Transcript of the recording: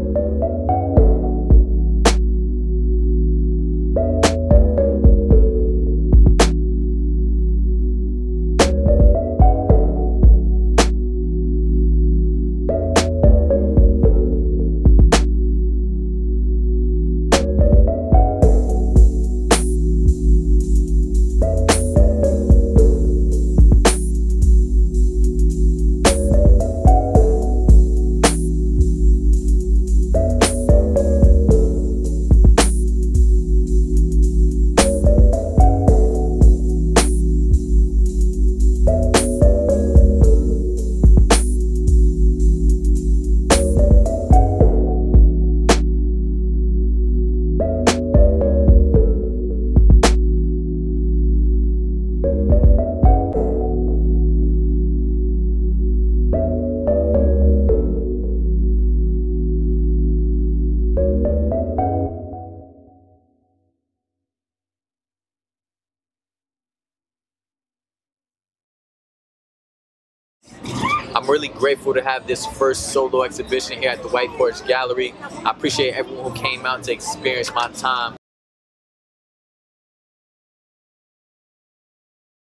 I'm really grateful to have this first solo exhibition here at the White Porch Gallery. I appreciate everyone who came out to experience my time